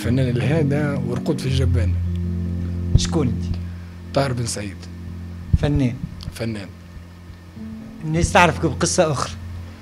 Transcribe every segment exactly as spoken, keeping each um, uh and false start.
فنان الهادة ورقود في الجبانة. شكون انت؟ طاهر بن سعيد. فنان. فنان. الناس تعرفك بقصة أخرى.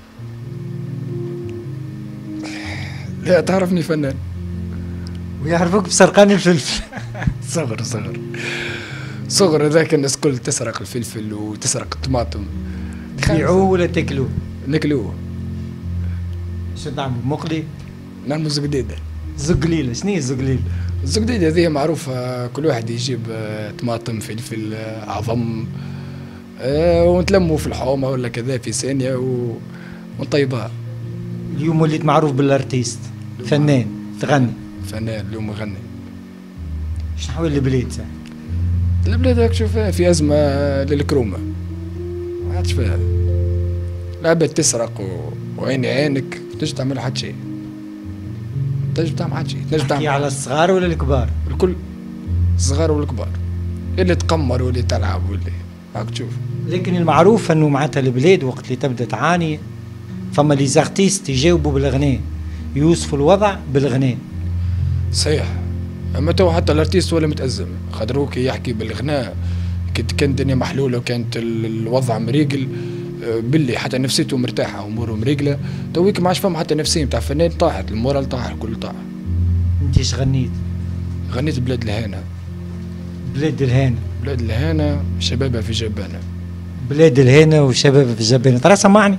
لا تعرفني فنان. ويعرفوك بسرقان الفلفل. صغر صغر صغر هذاك الناس كل تسرق الفلفل وتسرق الطماطم. تبيعوه ولا تاكلوه؟ ناكلوه. شو تعملوا؟ مقلي؟ نعملوا زقديدة. زقليلة، شنو هي زقليلة؟ الزقديدة هذه معروفة، كل واحد يجيب طماطم فلفل عظم ونتلموا في الحومة ولا كذا في ثانية ونطيبها. اليوم وليت معروف بالارتيست، فنان تغني. فنان اليوم يغني. شنو حوالي البلاد ساعة؟ البلاد راك تشوفها في أزمة للكرومة، ما عادش فيها. العباد تسرق وعيني عينك تنجم تعمل حتى شيء. تنجم تعمل حتى شيء، تنجم تعمل. على الصغار ولا الكبار؟ الكل، الصغار والكبار، اللي تقمر واللي تلعب واللي راك تشوف. لكن المعروف انه معناتها البلاد وقت اللي تبدا تعاني فما لي زارتيست يجاوبوا بالغناء، يوصفوا الوضع بالغناء. صحيح، اما تو حتى الارتيست ولا متأزم، خاطر كي يحكي بالغناء كانت كانت الدنيا محلوله وكانت الوضع مريقل باللي حتى نفسيته مرتاحه واموره مريقله، تويك ما عادش فما حتى نفسيه نتاع الفنان طاحت، المورال طاح، الكل طاح. انت ايش غنيت؟ غنيت بلاد الهانه. بلاد الهانه. بلاد الهانه شبابها في جبانه. بلاد الهانه وشبابها في جبانه، ترى سمعني.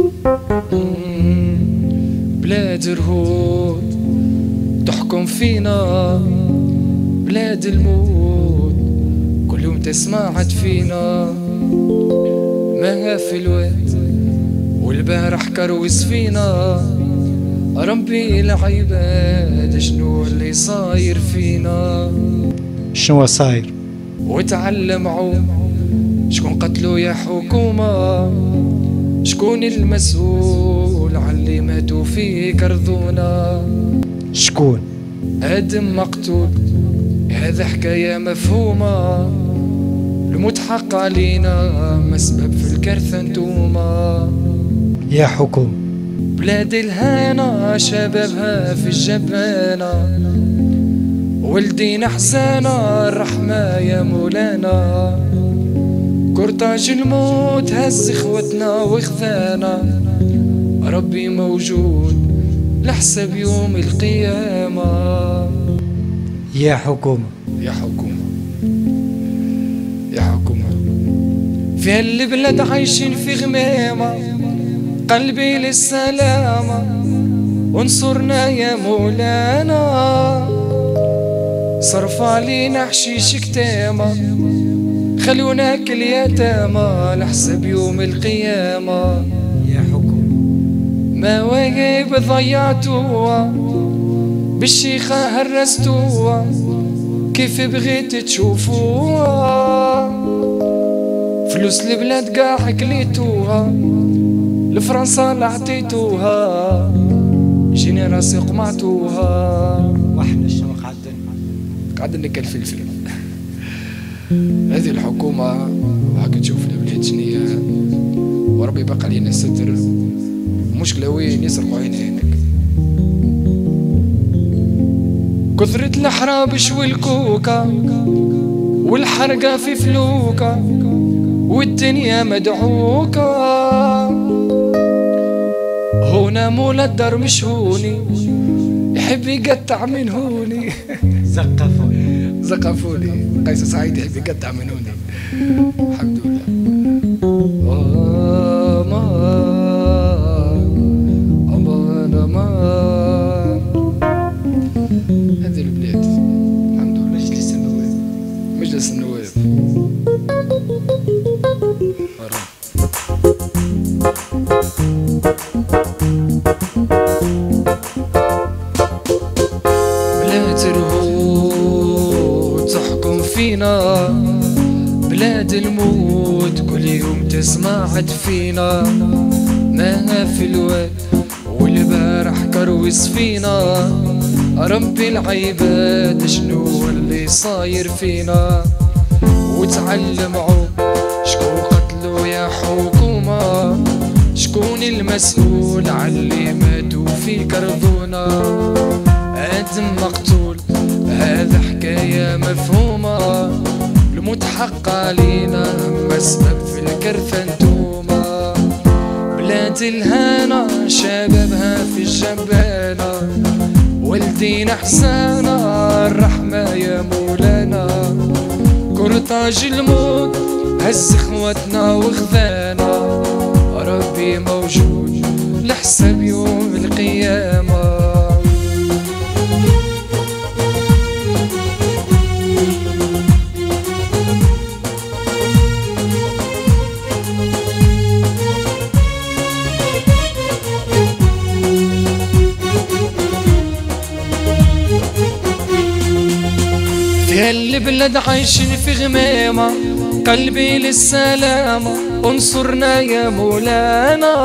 بلاد الرهود تحكم فينا، بلاد الموت كل يوم تسمعت فينا، ماها في الوقت والبارح كروز فينا، ربي العباد شنو اللي صاير فينا. شنو صاير؟ وتعلم عوم شكون قتلو يا حكومة، شكون المسؤول على اللي ماتوا في كرذونا. شكون؟ آدم مقتول، هذا حكاية مفهومة، الموت حق علينا، ما سبب في الكارثة انتوما. يا حكومة. بلاد الهانة شبابها في الجبانة، والدينا حسانة الرحمة يا مولانا، كرتاج الموت هز خوتنا وخذانا، ربي موجود لحسب يوم القيامة. يا حكومة. يا حكومة. يا حكومة. في هالبلاد عايشين في غمامة، قلبي للسلامة، وانصرنا يا مولانا، صرف علينا حشيش كتامة، خلونا كل يتامى لحسب يوم القيامة. يا حكومة. مواهب ضيعتوها، بالشيخة هرستوها، كيف بغيت تشوفوها، فلوس البلاد قاع كليتوها، لفرنسا لعطيتوها، جيني راسي قمعتوها، واحنا شنو قعدنا قعدنا كالفلفل. هذه الحكومة وهاك تشوف البلاد شنية، وربي بقى علينا الستر، مشكلة وين يسرقوا عين عينك. كثرة الحراب شوي الكوكا، والحرقة في فلوكا، والدنيا مدعوكة، هنا مولا الدار مش هوني، يحب يقطع من هوني. زقفوني. زقفوني. قيس سعيد يحب يقطع من هوني. الحمد لله. امان امان امان. هذه البلاد الحمد لله. مجلس النواب. مجلس النواب. بلاد الرهود تحكم فينا، بلاد الموت كل يوم تسمعت فينا، ماها في الواد والبارح كروز فينا، ربي العباد شنو اللي صاير فينا. وتعلموا شكون قتلو يا حكومة، شكون المسؤول على اللي ماتوا في كرذونا. بنادم مقتول. هذا حكاية مفهومة، الموت حق علينا، أما السبب في الكرثة انتوما. بلاد الهنا شبابها في الجبانة، والدينا حسانة الرحمة يا مولانا. كرطاج الموت هز خواتنا وخذانا، ربي موجود لحساب يوم القيامة. في هالبلاد عايشين في غمامة، قلبي للسلامة انصرنا يا مولانا.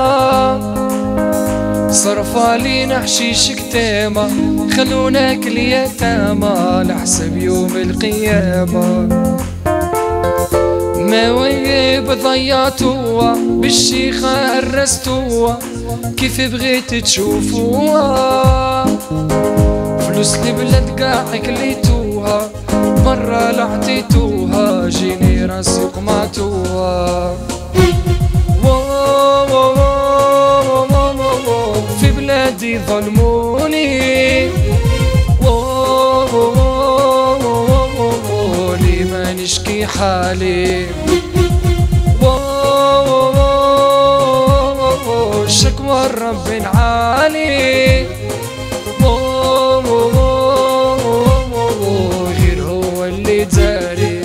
صرف علينا حشيش كتامة، خلونا كل يتامى لحساب يوم القيامة. ما ويب ضيعتوها بالشيخة هرستوها، كيف بغيت تشوفوها. فلوس البلاد قاع كليتوها، برا لعطيتوها، جيني راسي قمعتوها. في بلادي ظلموني، لي ما نشكي حالي. شكوى الرب العالي، غير هو اللي داري.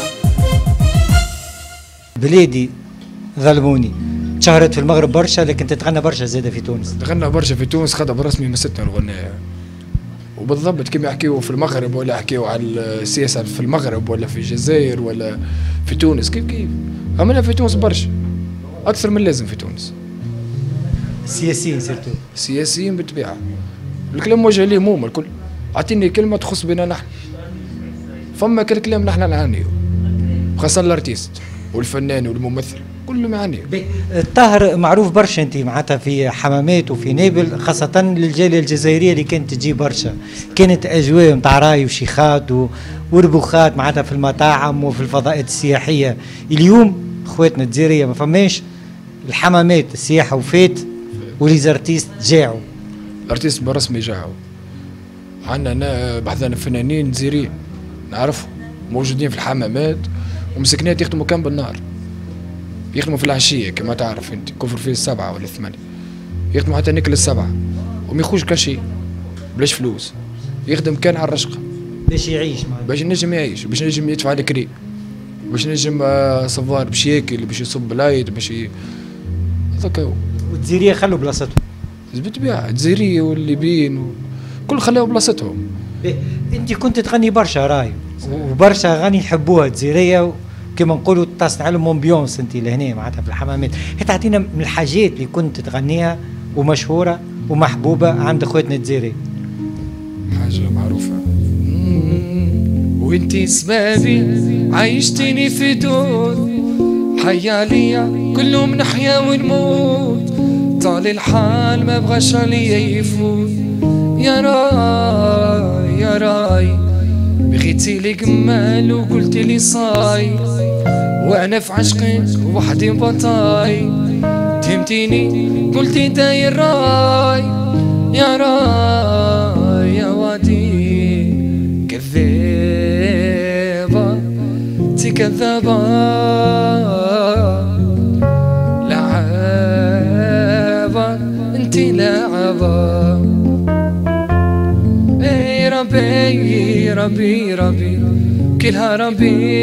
بلادي ظلموني شهرت في المغرب برشا، لكن تتغنى برشا زادة في تونس. تغنى برشا في تونس، خطب رسمي مستنا الغناء. وبالضبط كيما يحكيو في المغرب ولا يحكيو على السياسة في المغرب ولا في الجزائر ولا في تونس، كيف كيف عملنا في تونس برشا أكثر من لازم في تونس. السياسيين سيرتو السياسيين بالطبيعة الكلام موجه ليهم هما الكل. أعطيني كلمة تخص بنا نحن، فما كل كلام نحن نعانيو، خاصة الارتيست والفنان والممثل كلهم يعانيو. الطاهر معروف برشا انت معناتها في حمامات وفي نابل، خاصة للجالية الجزائرية اللي كانت تجي برشا، كانت أجواء نتاع راي وشيخات وربوخات معناتها في المطاعم وفي الفضاءات السياحية. اليوم خواتنا الجزائرية ما فماش الحمامات، السياحة وفات وليزارتيست جاعوا. الارتيست بالرسمي جاعوا. عندنا بحثنا فنانين جزائريين نعرفهم موجودين في الحمامات ومسكنات يخدموا كان بالنهار، يخدموا في العشية كما تعرف انت، كفر فيه السبعة ولا الثمانية، يخدموا حتى نكل السبعة وما يخوش كل شيء بلاش فلوس، يخدم كان على الرشقة باش يعيش معنا. باش ينجم يعيش، باش ينجم يدفع الكري، باش ينجم صفار باش ياكل، باش يصب لايت، باش ي... هذاك هو. والجزائرية خلوا بلاصتهم بالطبيعة، الجزائرية والليبيين و... كل خلاو بلاصتهم. انت كنت تغني برشا راي وبرشا اغاني يحبوها الجزائرية، كما نقولوا تصنع لهم امبيونس انت لهنا معناتها في الحمامات. تعطينا من الحاجات اللي كنت تغنيها ومشهوره ومحبوبه عند اخواتنا الجزائريين. حاجه معروفه. وانتي سبابي عايشتيني في دور، حيا ليا كلهم نحيا ونموت، طال الحال ما بغاش عليا يفوت. يا راي يا راي بغيتي لي جمال وقلتي لي صاي، وانا في عشقك وحدي بطاي، تهمتيني قلتي داير راي. يا راي يا وادي كذابة انتي كذابة، لعابة انتي لعابة. اي ربي ربي ربي كلها ربي،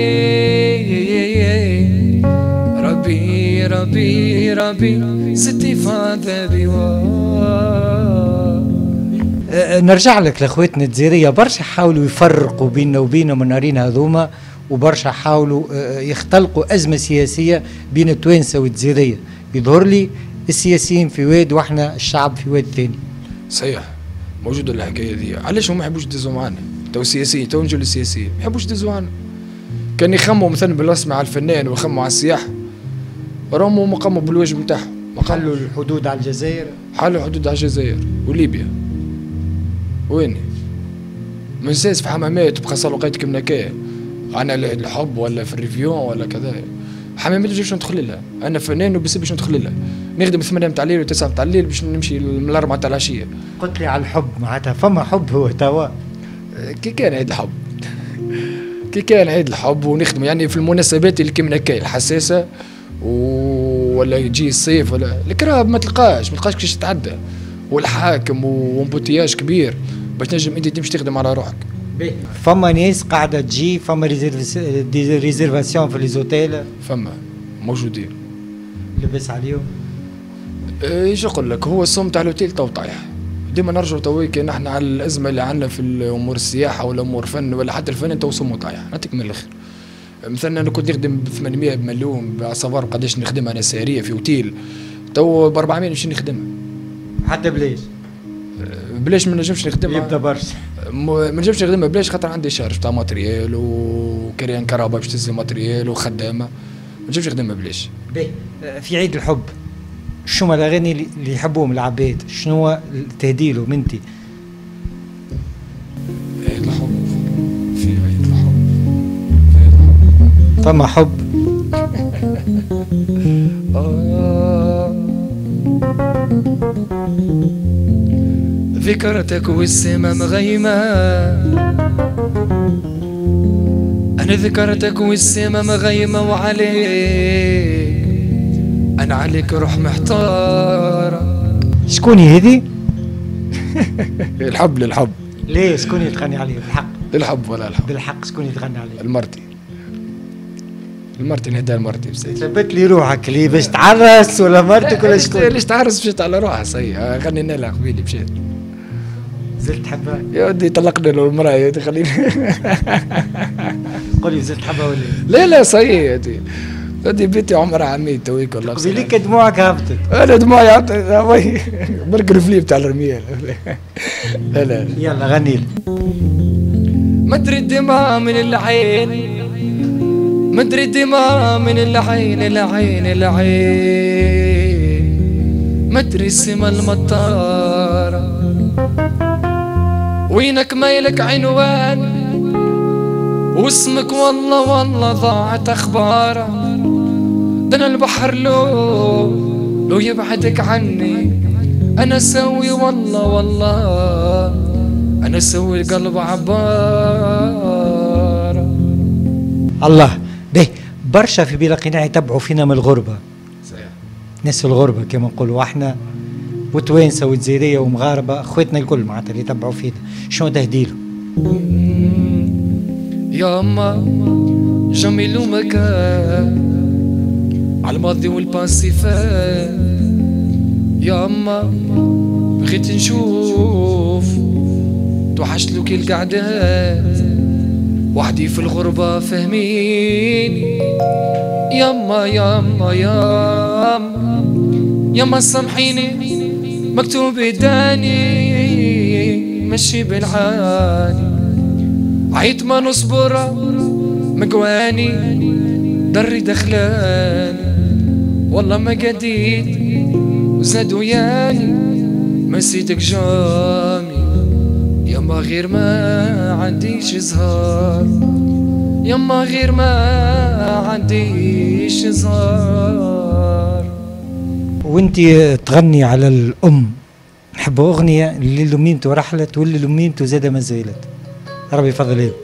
ربي ربي ربي ستي فاذا. نرجع لك لاخواتنا الجزائريه، برشا حاولوا يفرقوا بيننا وبينهم النارين هذوما، وبرشا حاولوا يختلقوا ازمه سياسيه بين التوانسه والجزائريه. يظهر لي السياسيين في واد واحنا الشعب في واد ثاني. صحيح موجوده الحكايه ذي. علاش هم ما يحبوش يدزوا معنا؟ تو السياسيين تو نجوا للسياسيين ما يحبوش يدزوا معنا. كان يخموا مثلا بالرسمي على الفنان ويخموا على السياحه، راهم ما قاموا بالواجب نتاعهم. ما حلوا الحدود على الجزائر، حلوا الحدود على الجزائر وليبيا. وين ما ننساش في حمامات بخاصة الوقت كيما هكا عنا الحب ولا في الريفيون ولا كذا، حمامات باش ندخل لها، انا فنان وبس باش ندخل لها، نخدم ثمانية نتاع الليل وتسعة نتاع الليل باش نمشي من الأربعة نتاع العشية. قلت لي على الحب معناتها فما حب هو توا؟ كي كان عيد الحب كي كان عيد الحب ونخدم يعني في المناسبات اللي كيما هكا الحساسة ولا يجي الصيف ولا الكراه ما تلقاش ما تلقاش كيفاش تتعدى، والحاكم وامبوتياج كبير باش تنجم انت تمشي تخدم على روحك. فما ناس قاعده تجي، فما ريزيرفاسيون في ليزوتيل، فما موجودين لبس عليهم. ايش نقول لك، هو السوم تاع الاوتيل تو طايح، ديما نرجعوا تويك نحن على الازمه اللي عندنا في الامور السياحه ولا امور فن ولا حتى الفن تو سمو طايح. نعطيك من الاخر، مثلا انا كنت نخدم ب ثمانمائة مليون باعتبار قداش نخدمها انا ساريه في اوتيل، تو ب أربعمائة نمشي نخدمها حتى بلاش بلاش ما نجمش نخدمها، يبدا برشا ما نجمش نخدمها بلاش خاطر عندي شارج تاع ماتريال وكريان كهرباء باش تنزل ماتريال وخدامه، ما نجمش نخدمها بلاش. في عيد الحب شنو الاغاني اللي يحبوهم العباد؟ شنو تهديلهم انت؟ عيد الحب، في عيد الحب، في عيد الحب فما حب آه. ذكرتك والسما مغيمة، أنا ذكرتك والسما مغيمة وعليك أنا عليك روح محتارة. شكوني هذي؟ الحب للحب. ليه شكوني تغني عليه بالحق؟ للحب ولا الحب؟ بالحق شكوني تغني عليه؟ المرتي المرتي نهدى المرتي بسيط. ثبت لي روحك اللي باش تعرس ولا مرتك ولا شكون؟ ليش تعرس مشيت على روحها صحيح، غنينا لها قبيلي مشيت. زلت تحبها؟ يا ودي طلقنا له المرأة يا ودي خليني. قولي زلت تحبها ولا؟ لا لا صحيح يا ودي. ودي بنتي عمرها عميد تويك والله. قبيليك دموعك هبطت. انا دموعي هبطت برك الفليب تاع الرميال. لا لا يلا غني لي. مدري الدماء من العين، مدري الدماء من العين العين العين، مدري السما المطارة وينك مايلك عنوان، واسمك والله والله ضاعت اخباره، ده انا البحر لو لو يبعدك عني انا سوي والله والله انا سوي القلب عباره. الله به برشا في بلا قناع يتبعوا فينا من الغربه. صحيح. ناس الغربه كما نقولوا احنا وتوانسه وجزائريه ومغاربه اخواتنا الكل معناتها اللي يتبعوا فينا، شنو تهديلهم؟ يا اما جميل ومكان على الماضي والباسي فات، يا اما بغيت نشوف توحشت لك القعدات وحدي في الغربة فهميني، ياما ياما ياما ياما سامحيني مكتوب اداني مشي بالعاني، عيت ما نصبر مقواني دري دخلاني والله ما قديت وزادوا ياني مسيتك جامي، يما غير ما عنديش زهار، يما غير ما عنديش زهار. وانت تغني على الام، نحب اغنيه اللي لميمته رحلت واللي لميمته زاد ما زالت، ربي يفضل هذا.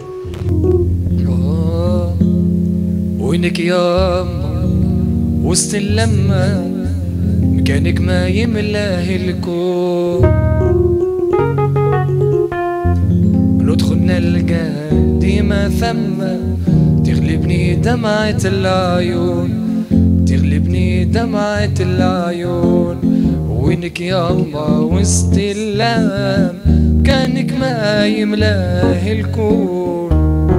آه وينك ياما وسط اللمه مكانك ما يملاه الكون، ندخل نلقى ديما ثم تغلبني دمعة العيون، تغلبني دمعة العيون، وينك ياما وسط اللام كانك ما يملاه الكون،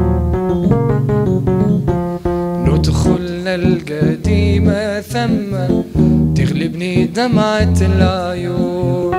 ندخل نلقى ديما ثم تغلبني دمعة العيون.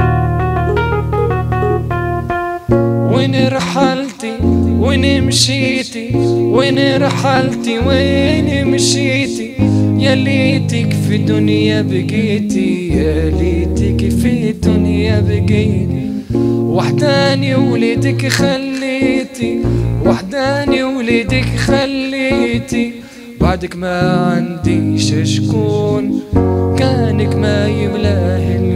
وين رحلتي وين مشيتي وين رحلتي وين مشيتي، يا ليتك في الدنيا بقيتي، يا ليتك في الدنيا بقيتي، وحداني وليدك خلي وصيتي وحداني وليدك خليتي بعدك ما عنديش شكون كانك ما يملاه